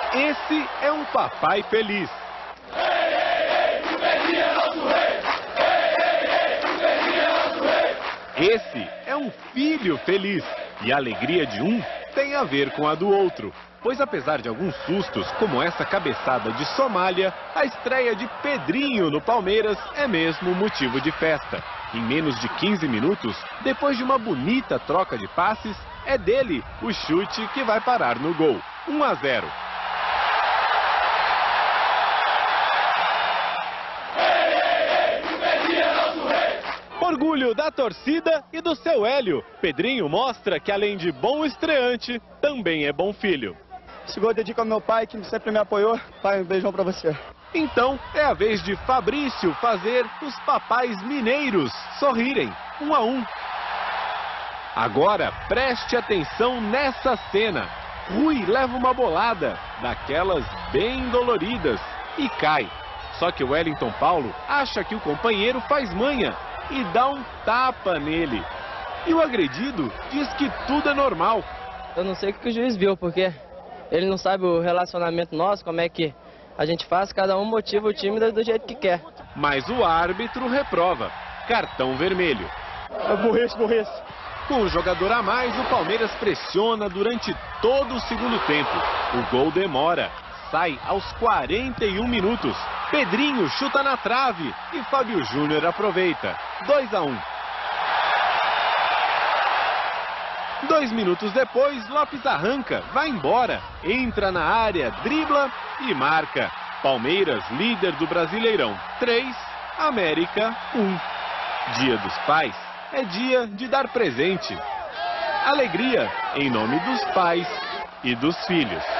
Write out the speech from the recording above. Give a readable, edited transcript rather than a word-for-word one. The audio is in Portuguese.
Esse é um papai feliz. Esse é um filho feliz. E a alegria de um tem a ver com a do outro. Pois apesar de alguns sustos, como essa cabeçada de Somália, a estreia de Pedrinho no Palmeiras é mesmo motivo de festa. Em menos de 15 minutos, depois de uma bonita troca de passes, é dele o chute que vai parar no gol. 1-0. Orgulho da torcida e do seu Hélio. Pedrinho mostra que além de bom estreante, também é bom filho. Esse gol eu dedico ao meu pai, que sempre me apoiou. Pai, um beijão pra você. Então, é a vez de Fabrício fazer os papais mineiros sorrirem, 1-1. Agora, preste atenção nessa cena. Rui leva uma bolada, daquelas bem doloridas, e cai. Só que o Wellington Paulo acha que o companheiro faz manha e dá um tapa nele. E o agredido diz que tudo é normal. Eu não sei o que o juiz viu, porque ele não sabe o relacionamento nosso, como é que a gente faz, cada um motiva o time do jeito que quer. Mas o árbitro reprova. Cartão vermelho. Burrice. Com um jogador a mais, o Palmeiras pressiona durante todo o segundo tempo. O gol demora. Sai aos 41 minutos. Pedrinho chuta na trave e Fábio Júnior aproveita. 2-1. 2 minutos depois, Lopes arranca, vai embora, entra na área, dribla e marca. Palmeiras, líder do Brasileirão, 3, América, 1. Dia dos Pais é dia de dar presente. Alegria em nome dos pais e dos filhos.